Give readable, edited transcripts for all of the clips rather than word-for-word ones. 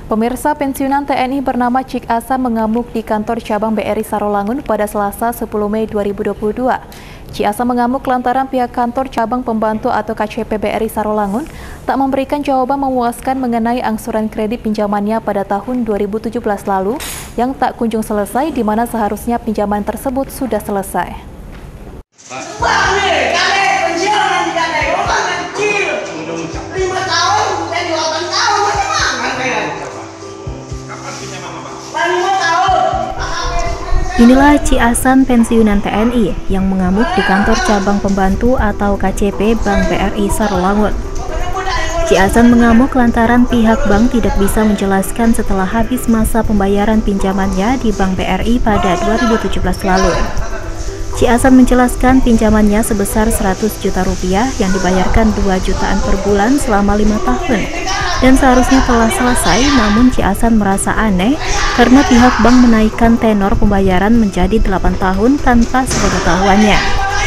Pemirsa, pensiunan TNI bernama Cik Asa mengamuk di kantor cabang BRI Sarolangun pada Selasa 10 Mei 2022. Cik Asa mengamuk lantaran pihak kantor cabang pembantu atau KCP BRI Sarolangun tak memberikan jawaban memuaskan mengenai angsuran kredit pinjamannya pada tahun 2017 lalu yang tak kunjung selesai, di mana seharusnya pinjaman tersebut sudah selesai. Inilah Cik Asan pensiunan TNI yang mengamuk di kantor cabang pembantu atau KCP Bank BRI Sarolangun. Cik Asan mengamuk lantaran pihak bank tidak bisa menjelaskan setelah habis masa pembayaran pinjamannya di Bank BRI pada 2017 lalu. Cik Asan menjelaskan pinjamannya sebesar 100 juta rupiah yang dibayarkan 2 jutaan per bulan selama 5 tahun. Dan seharusnya telah selesai, namun Cik Asan merasa aneh karena pihak bank menaikkan tenor pembayaran menjadi 8 tahun tanpa sepengetahuannya.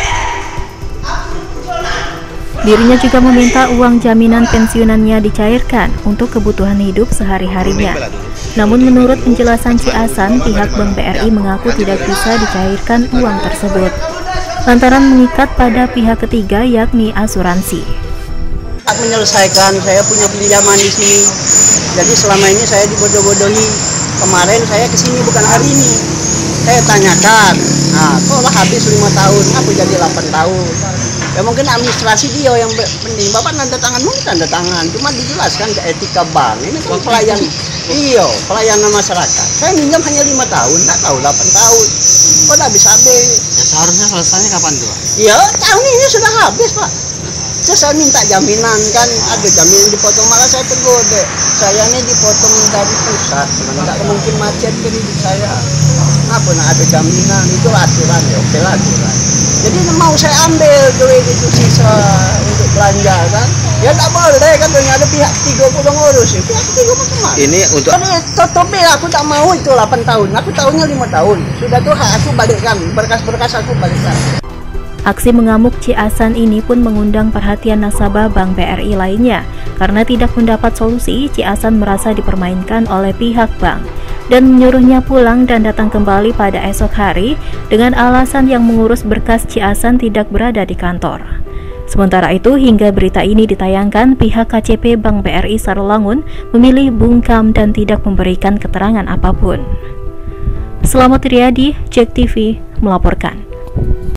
Dirinya juga meminta uang jaminan pensiunannya dicairkan untuk kebutuhan hidup sehari-harinya. Namun menurut penjelasan Cik Asan, pihak Bank BRI mengaku tidak bisa dicairkan uang tersebut lantaran mengikat pada pihak ketiga, yakni asuransi. Menyelesaikan, saya punya pinjaman di sini, jadi selama ini saya dibodoh-bodohi. Kemarin saya kesini bukan hari ini, saya tanyakan, kok lah habis 5 tahun, aku jadi 8 tahun. Ya mungkin administrasi dia yang penting, bapak tanda tangan, mungkin tanda tangan, cuma dijelaskan ke etika bank, ini kan pelayanan masyarakat. Saya minjam hanya 5 tahun, tak tahu 8 tahun, kok udah habis-habis. Ya, seharusnya selesainya kapan tuh? Iya, tahun ini sudah habis Pak. Saya minta jaminan, kan ada jaminan dipotong, malah saya tegur deh, saya ini dipotong dari pusat, nggak mungkin macet kredit saya, kenapa nak ada jaminan, itu aturan ya, oke lah aturan. Jadi mau saya ambil duit itu sisa untuk belanja kan, ya nggak boleh kan, ada pihak ketiga udah ngurus, ya pihak ketiga bagaimana? Ini untuk tutupi, aku tak mau itu 8 tahun, aku tahunya 5 tahun, sudah tuh aku balikkan, berkas-berkas aku balikkan. Aksi mengamuk Cik Asan ini pun mengundang perhatian nasabah Bank BRI lainnya. Karena tidak mendapat solusi, Cik Asan merasa dipermainkan oleh pihak bank dan menyuruhnya pulang dan datang kembali pada esok hari dengan alasan yang mengurus berkas Cik Asan tidak berada di kantor. Sementara itu, hingga berita ini ditayangkan, pihak KCP Bank BRI Sarolangun memilih bungkam dan tidak memberikan keterangan apapun. Selamat Riyadi, JEK TV melaporkan.